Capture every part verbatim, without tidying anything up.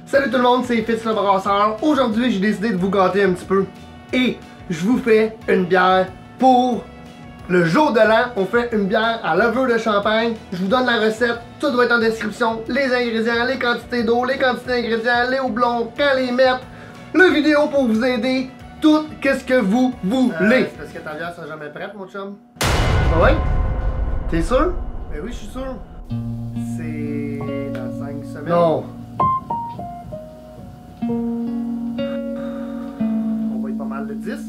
Salut tout le monde, c'est Fitz le brasseur. Aujourd'hui, j'ai décidé de vous gâter un petit peu. Et je vous fais une bière pour le jour de l'an. On fait une bière à levure de champagne. Je vous donne la recette, tout doit être en description. Les ingrédients, les quantités d'eau, les quantités d'ingrédients, les houblons, quand les mettre, le vidéo pour vous aider. Tout qu'est-ce que vous voulez. Euh, c'est parce que ta bière sera jamais prête, mon chum. Ah ouais? T'es sûr? Ben oui, je suis sûr. C'est dans cinq semaines. Non. On va être pas mal de dix.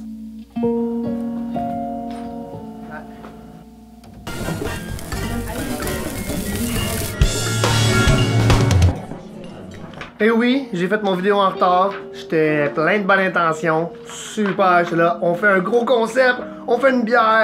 Ah. Et oui, j'ai fait mon vidéo en retard. J'étais plein de bonnes intentions. Super, j'étais là. On fait un gros concept. On fait une bière.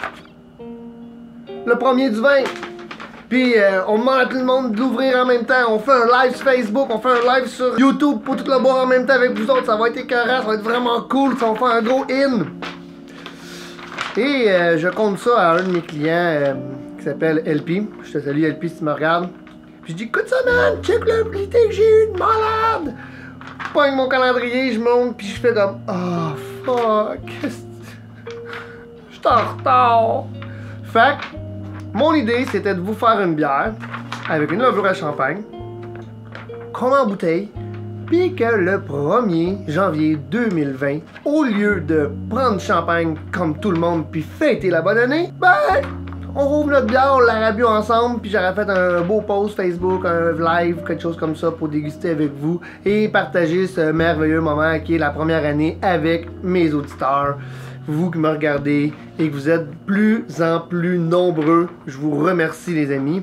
Le premier du vin. Puis euh, on demande à tout le monde de l'ouvrir en même temps. On fait un live sur Facebook, on fait un live sur YouTube pour tout le boire en même temps avec vous autres. Ça va être écœurant, ça va être vraiment cool. Ça va faire un gros in. Et euh, je compte ça à un de mes clients euh, qui s'appelle L P. Je te salue L P si tu me regardes. Puis je dis, écoute ça man, check l'habilité que j'ai eu de malade. Je pogne mon calendrier, je monte, puis je fais comme, oh fuck. Je suis en retard. Fait que mon idée, c'était de vous faire une bière avec une levure à champagne, comme en bouteille, puis que le premier janvier deux mille vingt, au lieu de prendre champagne comme tout le monde puis fêter la bonne année, ben, on rouvre notre bière, on l'aurait bu ensemble, puis j'aurais fait un beau post Facebook, un live, quelque chose comme ça pour déguster avec vous et partager ce merveilleux moment qui est la première année avec mes auditeurs. Vous qui me regardez et que vous êtes de plus en plus nombreux, je vous remercie les amis.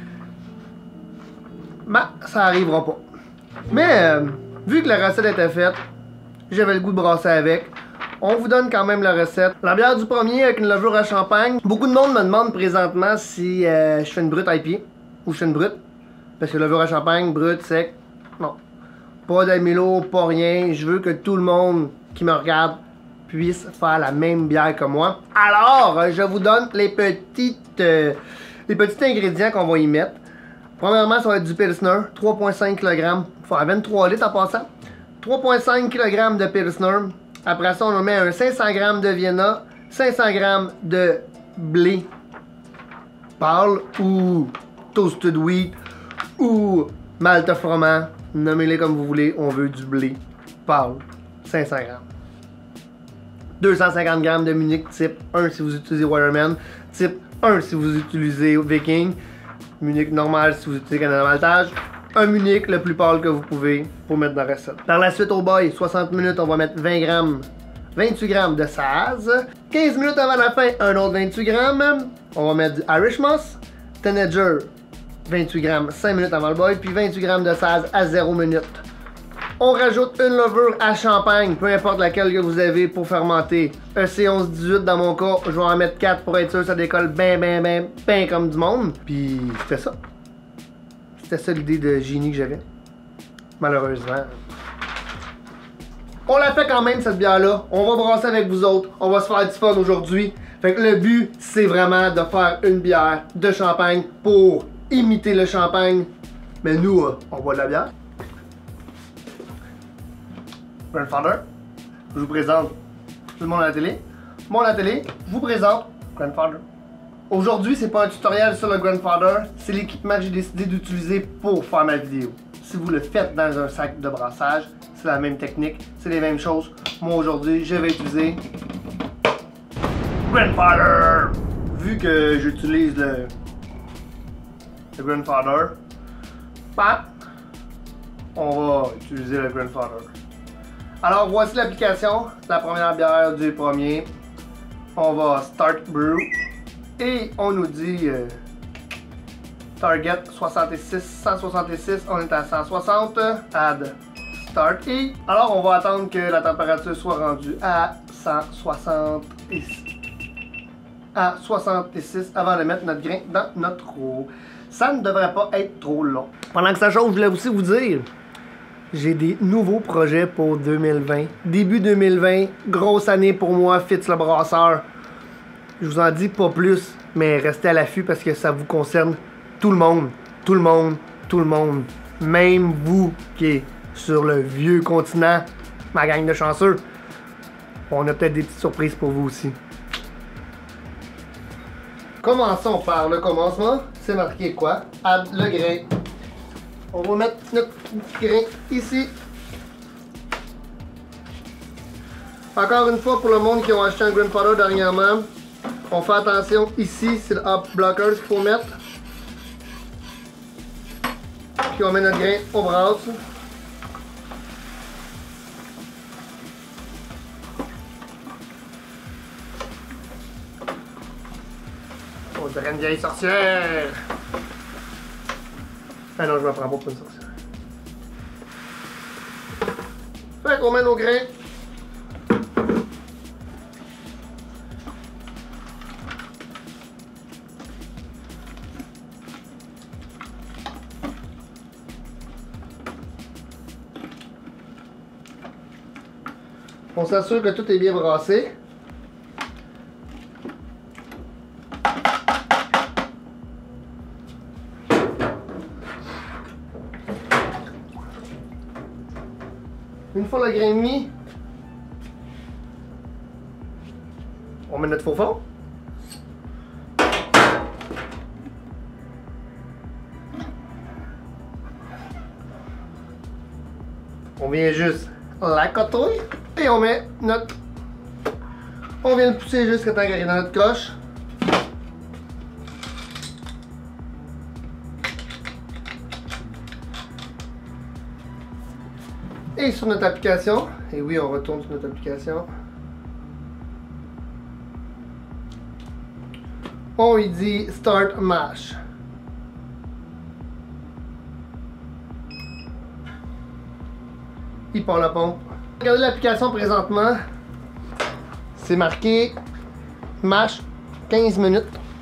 Ben, ça arrivera pas. Mais, euh, vu que la recette était faite, j'avais le goût de brasser avec. On vous donne quand même la recette. La bière du premier avec une levure à champagne. Beaucoup de monde me demande présentement si euh, je fais une brute I P A ou je fais une brute. Parce que levure à champagne, brute, sec, non. Pas d'amylo, pas rien. Je veux que tout le monde qui me regarde puisse faire la même bière que moi. Alors, je vous donne les petites euh, les petits ingrédients qu'on va y mettre. Premièrement, ça va être du Pilsner, trois virgule cinq kilogrammes, enfin vingt-trois litres en passant. trois virgule cinq kilogrammes de Pilsner. Après ça, on met un cinq cents grammes de Vienna, cinq cents grammes de blé pâle ou toasted wheat ou malt froment. Nommez-les comme vous voulez, on veut du blé pâle, cinq cents grammes. deux cent cinquante grammes de Munich type un si vous utilisez Waterman, type un si vous utilisez Viking, Munich normal si vous utilisez Canada Maltage, un Munich le plus pâle que vous pouvez pour mettre dans la recette. Par la suite au boil, soixante minutes, on va mettre vingt grammes, vingt-huit grammes de Saaz. quinze minutes avant la fin, un autre vingt-huit grammes. On va mettre du Irish Moss, Tanager, vingt-huit grammes, cinq minutes avant le boil, puis vingt-huit grammes de Saaz à zéro minute. On rajoute une levure à champagne, peu importe laquelle que vous avez pour fermenter. Un C onze dix-huit dans mon cas, je vais en mettre quatre pour être sûr que ça décolle ben ben ben ben comme du monde. Puis c'était ça. C'était ça l'idée de génie que j'avais. Malheureusement. On la fait quand même cette bière là. On va brasser avec vous autres. On va se faire du fun aujourd'hui. Fait que le but c'est vraiment de faire une bière de champagne pour imiter le champagne. Mais nous, on boit de la bière. Grandfather, je vous présente tout le monde à la télé. Moi à la télé, je vous présente Grandfather. Aujourd'hui, c'est pas un tutoriel sur le Grandfather, c'est l'équipement que j'ai décidé d'utiliser pour faire ma vidéo. Si vous le faites dans un sac de brassage, c'est la même technique, c'est les mêmes choses. Moi aujourd'hui, je vais utiliser Grandfather. Vu que j'utilise le, le Grandfather, bah, on va utiliser le Grandfather. Alors voici l'application, la première bière du premier. On va Start Brew et on nous dit euh, Target soixante-six, cent soixante-six, on est à cent soixante, Add Start et alors on va attendre que la température soit rendue à cent soixante-six, à soixante-six avant de mettre notre grain dans notre eau. Ça ne devrait pas être trop long. Pendant que ça chauffe, je voulais aussi vous dire, j'ai des nouveaux projets pour deux mille vingt. Début deux mille vingt, grosse année pour moi, Fitz le brasseur. Je vous en dis pas plus, mais restez à l'affût parce que ça vous concerne tout le monde. Tout le monde, tout le monde. Même vous qui êtes sur le vieux continent, ma gang de chanceux. On a peut-être des petites surprises pour vous aussi. Commençons par le commencement. C'est marqué quoi? Add le grain. On va mettre notre grain ici. Encore une fois, pour le monde qui ont acheté un Grandfather dernièrement, on fait attention ici, c'est le Hop Blockers qu'il faut mettre. Puis on met notre grain, on brasse. On dirait une vieille sorcière. Ah non, je me prends pas pour une sorcière. Fait qu'on met nos grains. On s'assure que tout est bien brassé. Une fois le grain mis, on met notre faux fond. On vient juste la cotouille et on met notre... On vient le pousser jusqu'à temps qu'il arrive dans notre coche. Et sur notre application, et oui, on retourne sur notre application, on lui dit Start Mash. Il part la pompe. Regardez l'application présentement, c'est marqué Mash quinze minutes.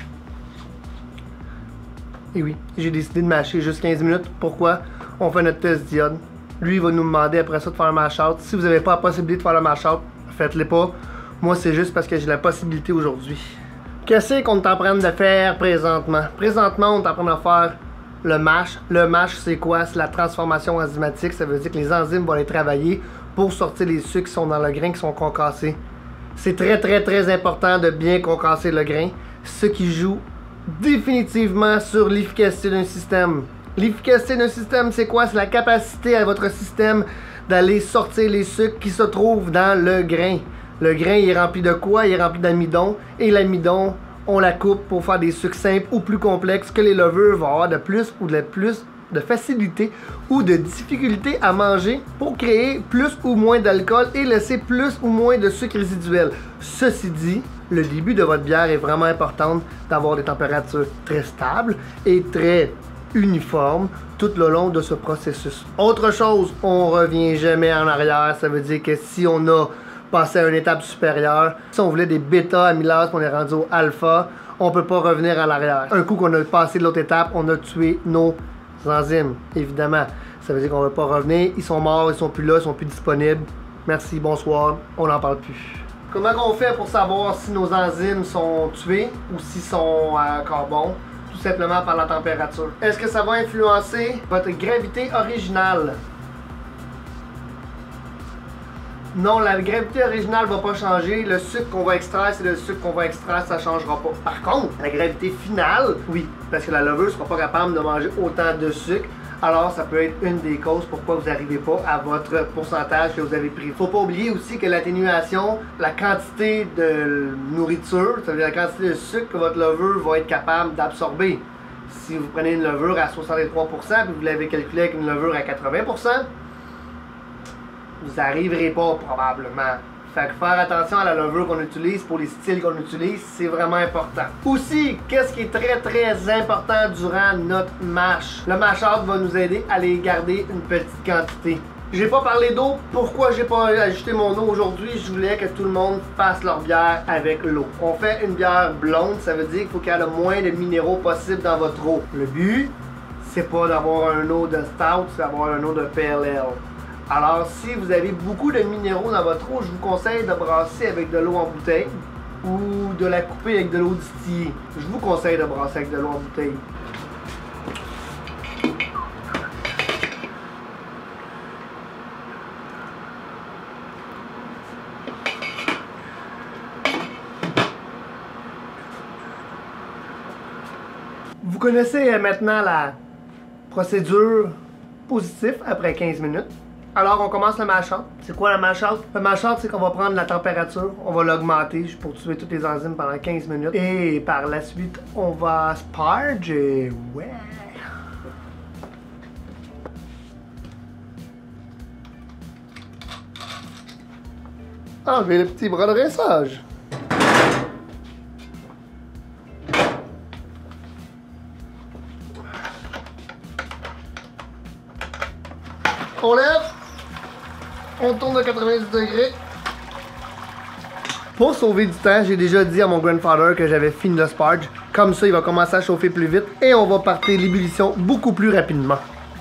Et oui, j'ai décidé de mâcher juste quinze minutes. Pourquoi? On fait notre test diode. Lui, il va nous demander après ça de faire un mash-out. Si vous n'avez pas la possibilité de faire le mash-out, faites-le pas. Moi, c'est juste parce que j'ai la possibilité aujourd'hui. Qu'est-ce qu'on est en train de faire présentement? Présentement, on est en train de faire le mash. Le mash, c'est quoi? C'est la transformation enzymatique. Ça veut dire que les enzymes vont aller travailler pour sortir les sucres qui sont dans le grain, qui sont concassés. C'est très, très, très important de bien concasser le grain. Ce qui joue définitivement sur l'efficacité d'un système. L'efficacité d'un système, c'est quoi? C'est la capacité à votre système d'aller sortir les sucres qui se trouvent dans le grain. Le grain, il est rempli de quoi? Il est rempli d'amidon. Et l'amidon, on la coupe pour faire des sucres simples ou plus complexes que les levures vont avoir de plus ou de plus de facilité ou de difficulté à manger pour créer plus ou moins d'alcool et laisser plus ou moins de sucre résiduel. Ceci dit, le début de votre bière est vraiment important d'avoir des températures très stables et très uniforme tout le long de ce processus. Autre chose, on revient jamais en arrière. Ça veut dire que si on a passé à une étape supérieure, si on voulait des bêta amylase, on est rendu au alpha, on peut pas revenir en arrière. Un coup qu'on a passé de l'autre étape, on a tué nos enzymes, évidemment. Ça veut dire qu'on ne va pas revenir. Ils sont morts, ils sont plus là, ils sont plus disponibles. Merci, bonsoir, on n'en parle plus. Comment on fait pour savoir si nos enzymes sont tuées ou s'ils sont encore bons? Tout simplement par la température. Est-ce que ça va influencer votre gravité originale? Non, la gravité originale va pas changer. Le sucre qu'on va extraire, c'est le sucre qu'on va extraire, ça changera pas. Par contre, la gravité finale, oui, parce que la levure sera pas capable de manger autant de sucre. Alors, ça peut être une des causes pourquoi vous n'arrivez pas à votre pourcentage que vous avez pris. Faut pas oublier aussi que l'atténuation, la quantité de nourriture, c'est-à-dire la quantité de sucre que votre levure va être capable d'absorber. Si vous prenez une levure à soixante-trois pour cent et vous l'avez calculé avec une levure à quatre-vingts pour cent, vous n'arriverez pas probablement. Fait que faire attention à la levure qu'on utilise pour les styles qu'on utilise, c'est vraiment important. Aussi, qu'est-ce qui est très très important durant notre mash? Le mash-out va nous aider à aller garder une petite quantité. J'ai pas parlé d'eau. Pourquoi j'ai pas ajouté mon eau aujourd'hui? Je voulais que tout le monde fasse leur bière avec l'eau. On fait une bière blonde, ça veut dire qu'il faut qu'il y ait le moins de minéraux possible dans votre eau. Le but, c'est pas d'avoir un eau de stout, c'est d'avoir un eau de pale ale. Alors, si vous avez beaucoup de minéraux dans votre eau, je vous conseille de brasser avec de l'eau en bouteille ou de la couper avec de l'eau distillée. Je vous conseille de brasser avec de l'eau en bouteille. Vous connaissez maintenant la procédure positive après quinze minutes. Alors on commence le mash-out. C'est quoi le mash-out? Le mash-out, c'est qu'on va prendre la température, on va l'augmenter pour tuer toutes les enzymes pendant quinze minutes. Et par la suite, on va sparge et ouais. Enlever le petit bras de rinçage. On lève, on tourne à quatre-vingt-dix degrés. Pour sauver du temps, j'ai déjà dit à mon grandfather que j'avais fini le sparge. Comme ça, il va commencer à chauffer plus vite et on va partir l'ébullition beaucoup plus rapidement.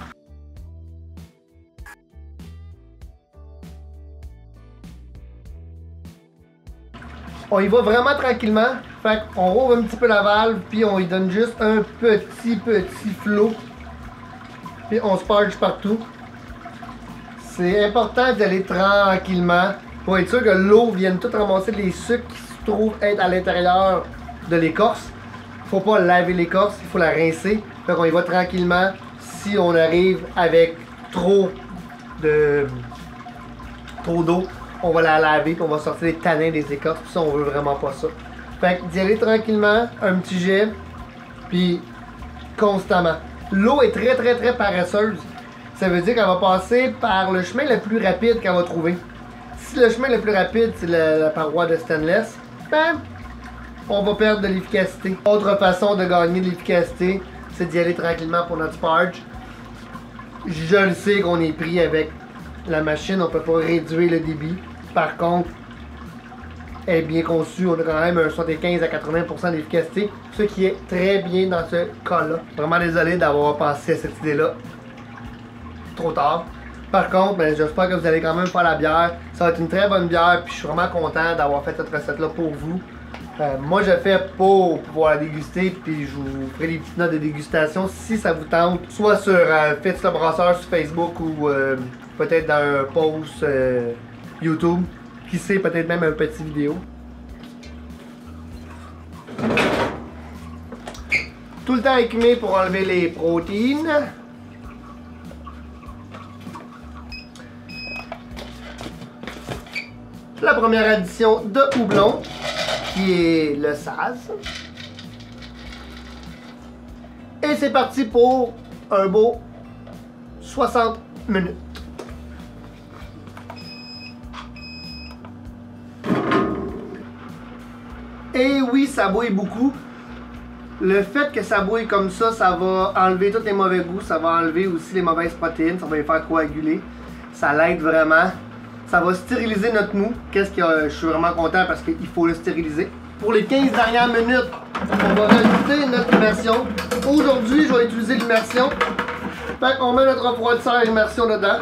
On y va vraiment tranquillement. Fait qu'on rouvre un petit peu la valve, puis on y donne juste un petit, petit flot. Puis on sparge partout. C'est important d'y aller tranquillement pour être sûr que l'eau vienne tout ramasser les sucres qui se trouvent être à l'intérieur de l'écorce. Faut pas laver l'écorce, il faut la rincer. Fait qu'on y va tranquillement. Si on arrive avec trop de trop d'eau, on va la laver, puis on va sortir les tanins des écorces, puis ça on veut vraiment pas ça. Fait que d'y aller tranquillement, un petit jet, puis constamment. L'eau est très très très paresseuse. Ça veut dire qu'elle va passer par le chemin le plus rapide qu'elle va trouver. Si le chemin le plus rapide c'est la, la paroi de stainless, ben on va perdre de l'efficacité. Autre façon de gagner de l'efficacité, c'est d'y aller tranquillement pour notre sparge. Je le sais qu'on est pris avec la machine, on peut pas réduire le débit. Par contre, elle est bien conçue, on a quand même un soixante-quinze à quatre-vingts pour cent d'efficacité, ce qui est très bien dans ce cas-là. Vraiment désolé d'avoir pensé à cette idée-là trop tard. Par contre, ben, j'espère que vous allez quand même faire la bière. Ça va être une très bonne bière, puis je suis vraiment content d'avoir fait cette recette-là pour vous. Euh, moi, je fais pour pouvoir la déguster, puis je vous ferai des petites notes de dégustation si ça vous tente, soit sur euh, Fitz le Brasseur sur Facebook ou euh, peut-être dans un post euh, YouTube. Qui sait, peut-être même un petit vidéo. Tout le temps écumé pour enlever les protéines. La première addition de houblon, qui est le Saz. Et c'est parti pour un beau soixante minutes. Et oui, ça bouille beaucoup. Le fait que ça bouille comme ça, ça va enlever tous les mauvais goûts, ça va enlever aussi les mauvaises protéines, ça va les faire coaguler. Ça l'aide vraiment. Ça va stériliser notre mou. Qu'est-ce que euh, je suis vraiment content parce qu'il faut le stériliser. Pour les quinze dernières minutes, on va rajouter notre immersion. Aujourd'hui, je vais utiliser l'immersion. Fait qu'on met notre refroidisseur immersion dedans.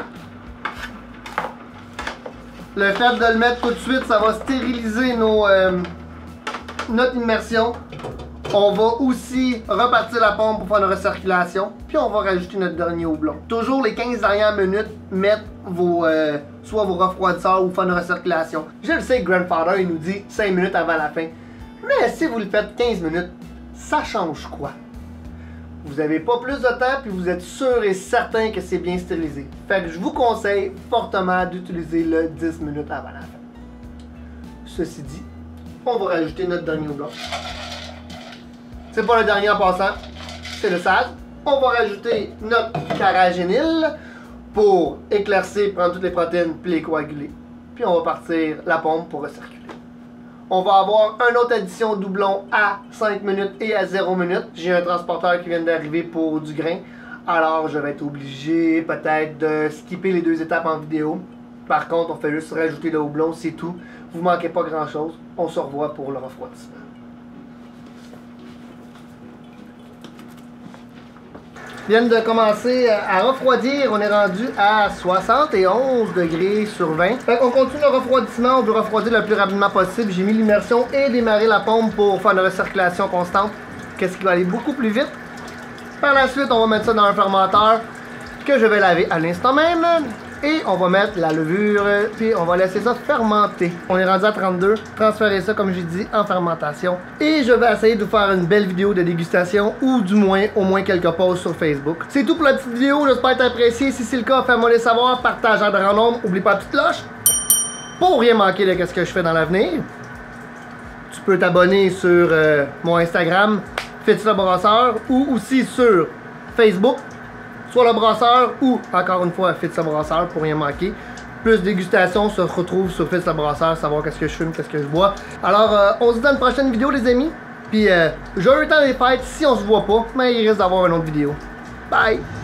Le fait de le mettre tout de suite, ça va stériliser nos, euh, notre immersion. On va aussi repartir la pompe pour faire une recirculation. Puis on va rajouter notre dernier houblon. Toujours les quinze dernières minutes, mettre vos, euh, soit vos refroidisseurs ou faire une recirculation. Je le sais que Grandfather il nous dit cinq minutes avant la fin. Mais si vous le faites quinze minutes, ça change quoi? Vous n'avez pas plus de temps puis vous êtes sûr et certain que c'est bien stérilisé. Fait que je vous conseille fortement d'utiliser le dix minutes avant la fin. Ceci dit, on va rajouter notre dernier houblon. C'est pas le dernier en passant, c'est le Saz. On va rajouter notre carragénil pour éclaircir, prendre toutes les protéines puis les coaguler. Puis on va partir la pompe pour recirculer. On va avoir une autre addition doublon à cinq minutes et à zéro minutes. J'ai un transporteur qui vient d'arriver pour du grain. Alors je vais être obligé peut-être de skipper les deux étapes en vidéo. Par contre, on fait juste rajouter le houblon, c'est tout. Vous manquez pas grand chose. On se revoit pour le refroidissement. Viennent de commencer à refroidir, on est rendu à soixante et onze degrés sur vingt. Fait qu'on continue le refroidissement, on veut refroidir le plus rapidement possible. J'ai mis l'immersion et démarré la pompe pour faire une recirculation constante. Qu'est-ce qui va aller beaucoup plus vite. Par la suite, on va mettre ça dans un fermenteur que je vais laver à l'instant même. Et on va mettre la levure, puis on va laisser ça fermenter. On est rendu à trente-deux. Transférer ça, comme j'ai dit, en fermentation. Et je vais essayer de vous faire une belle vidéo de dégustation, ou du moins, au moins quelques posts sur Facebook. C'est tout pour la petite vidéo. J'espère être apprécié. Si c'est le cas, fais-moi les savoir. Partage en grand nombre. Oublie pas la petite cloche. Pour rien manquer de ce que je fais dans l'avenir. Tu peux t'abonner sur euh, mon Instagram, Fitz le Brasseur, ou aussi sur Facebook, soit le Brasseur, ou encore une fois Fitz le Brasseur pour rien manquer. Plus de dégustation se retrouve sur Fitz le Brasseur, savoir qu'est-ce que je fume, qu'est-ce que je bois. Alors, euh, on se dit dans une prochaine vidéo, les amis. Puis, euh, j'ai eu le temps des fêtes. Si on se voit pas, mais il risque d'avoir une autre vidéo. Bye!